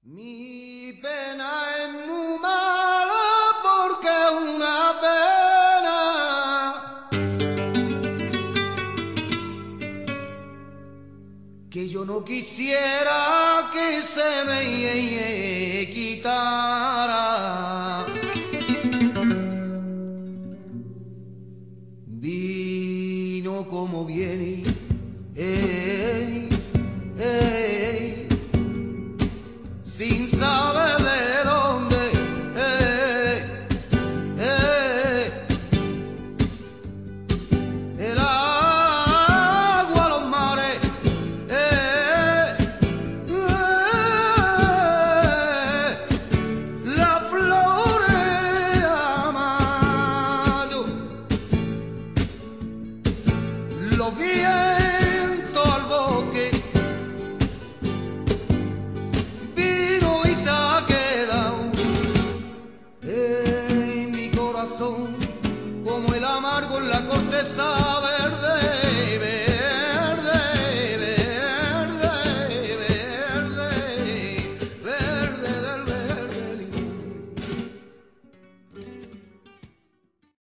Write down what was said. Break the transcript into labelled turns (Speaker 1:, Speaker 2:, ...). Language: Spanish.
Speaker 1: Mi pena es muy mala porque es una pena que yo no quisiera que se me quitara. Vino como viene, ey, ey, sin saber de dónde, el agua, los mares, las flores a mayo, los vientos al bosque. Como el amargo en la corteza.